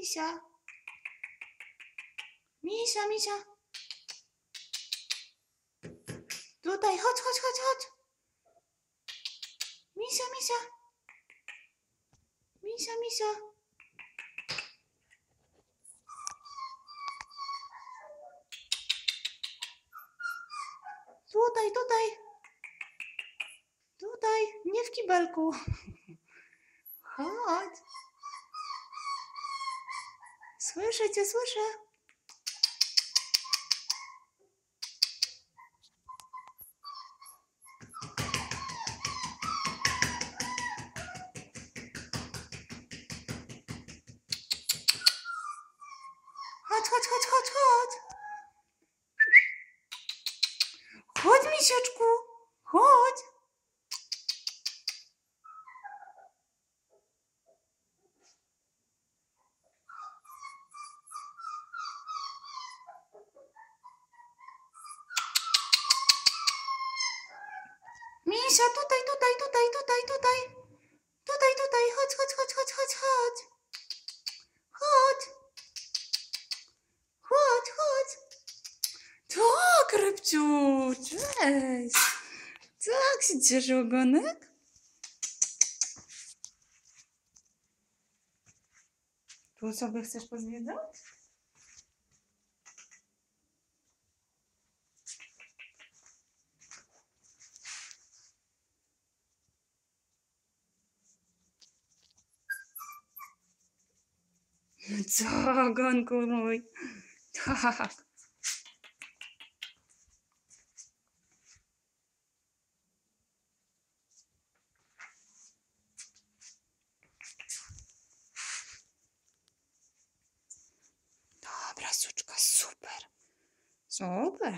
Misia. Misia, Misia. Tutaj, chodź, chodź, chodź, chodź. Misia, Misia. Misia, Misia. Tutaj, tutaj. Tutaj, nie w kibelku. Chodź. Słyszę cię, słyszę. Chodź, chodź, chodź, chodź, chodź. Chodź, misiaczku. Chodź. Misia, tutaj, tutaj, tutaj, tutaj, tutaj. Tutaj, tutaj, chodź, chodź, chodź, chodź, chodź, chodź. Chodź. Chodź, chodź. Tak, Rybciu, cześć. Tak się cieszy ogonek? Tu sobie chcesz pozwiedzać? Co, ogonku mój? Tak. Dobra, suczka, super. Super.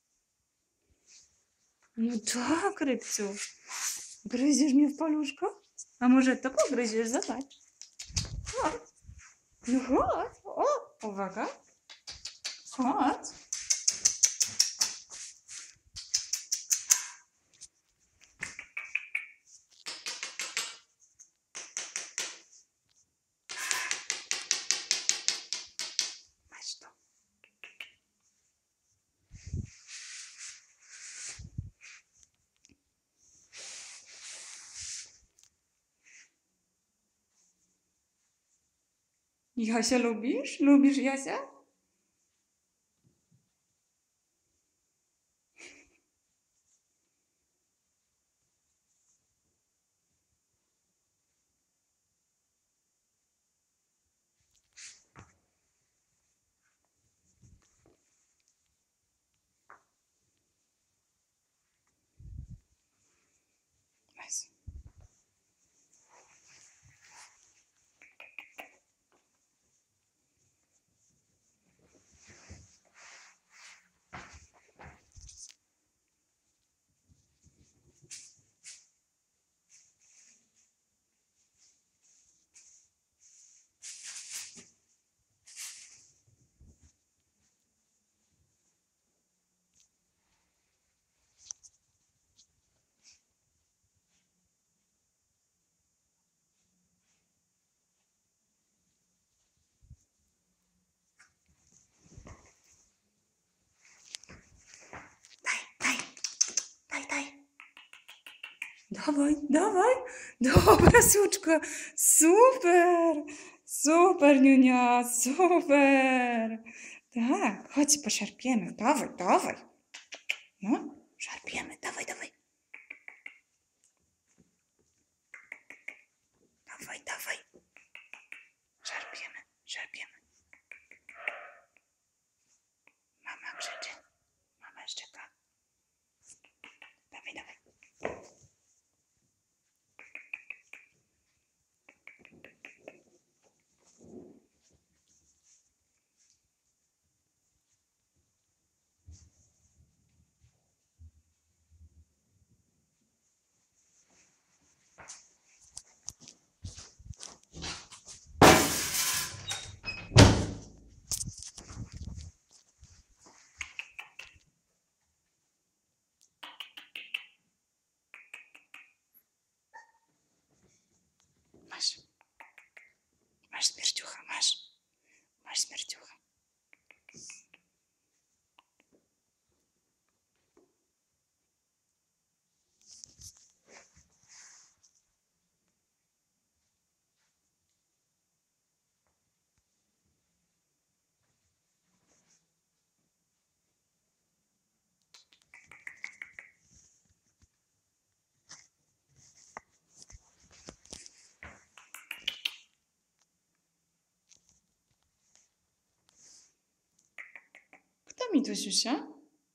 No tak, Rybciu. Gryziesz mnie w paluszko? A może to pogryziesz? Zobacz. Chodź. No chodź. O, uwaga. Chodź. Masz to. Jasia lubisz? Lubisz Jasia? Weź. Dawaj, dawaj. Dobra, suczka. Super. Super, Niunia. Super. Tak, chodź, poszarpiemy. Dawaj, dawaj. No, szarpiemy. Dawaj, dawaj. Dawaj, dawaj. Szarpiemy, szarpiemy. Mama krzyczy. Mama szczeka. Dawaj, dawaj. Masz. Masz, Smierdziucha, masz. Masz śmierdziucha. Kto mi tu siusia?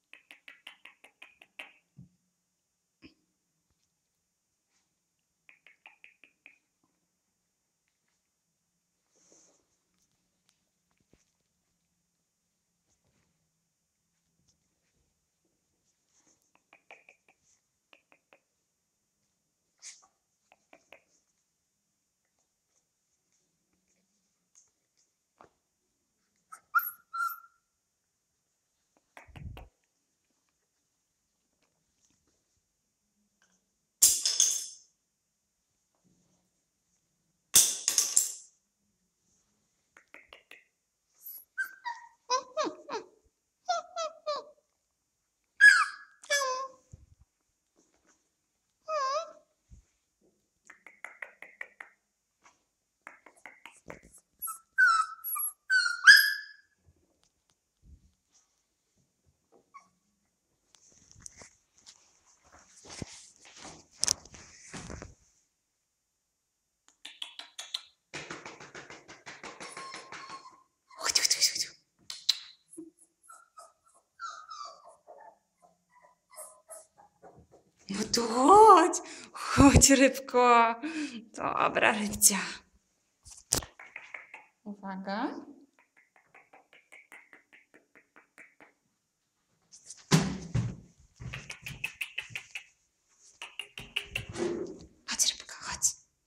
No tu chodź, chodź rybko. Dobra rybcia. Uwaga. Chodź rybko, chodź.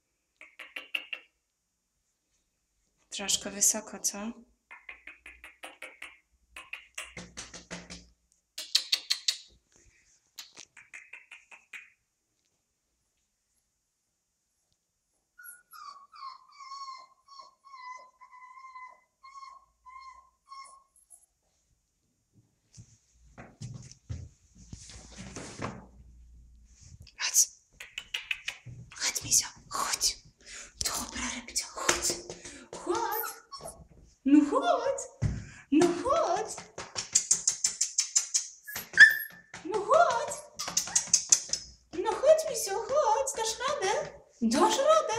Troszkę wysoko, co? Chodź. Chodź, Misio, chodź. Dobra, rybcia, chodź. Chodź. No chodź. No chodź. No chodź. No chodź, Misio, chodź. Dasz radę? Dasz radę?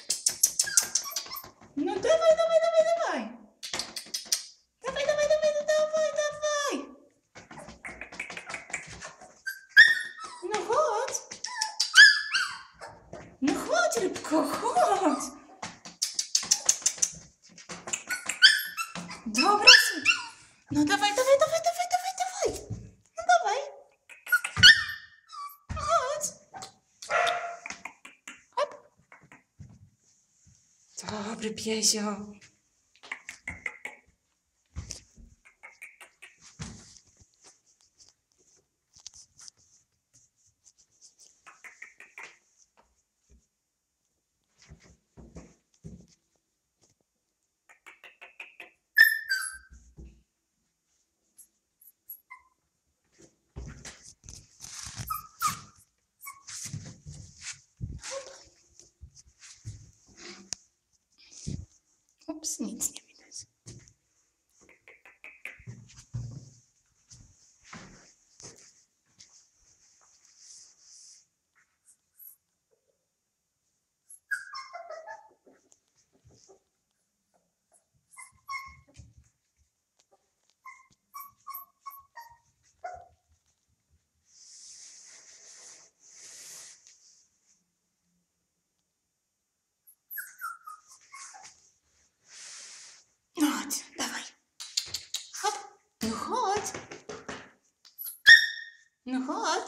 No dawaj, dawaj, dawaj, dawaj. Dawaj, dawaj, dawaj, dawaj, dawaj. No chodź. No chodź, rybko, chodź. Dobra, no dawaj, dawaj, dawaj, dawaj, dawaj, dawaj. No dawaj. Chodź. Hop. Dobry piesio. Ups, nic nie widać. No chodź, dawaj. Hop. No chodź. No chodź.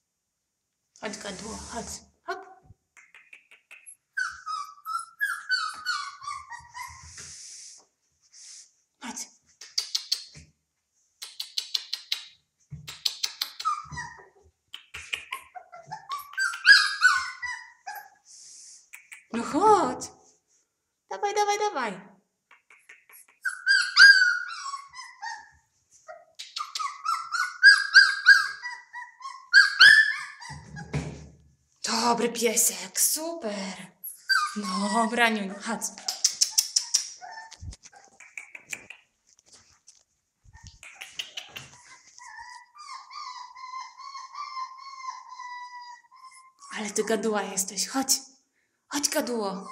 Chodź, gadło, chodź. Hop. Chodź. No chodź. Dawaj, dawaj, dawaj. Dobry piesek, super. Dobra, Niuniu, chodź. Ale ty gaduła jesteś, chodź. Chodź, gaduło.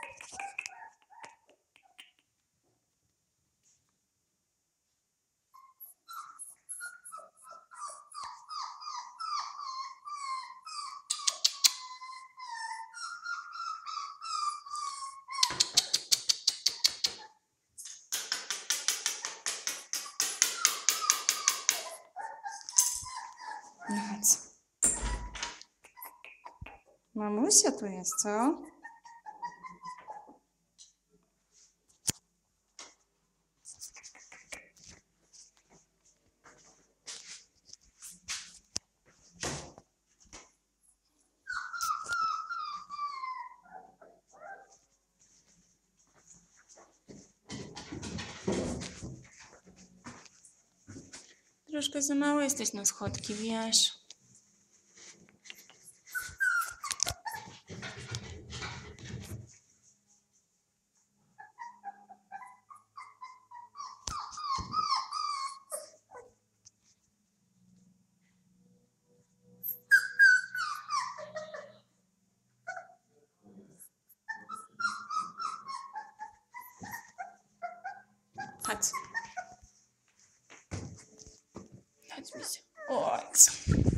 No chodź. Mamusia tu jest, co? Troszkę za mało jesteś na schodki, wiesz? Chodź. Chodź, misiu. Chodź.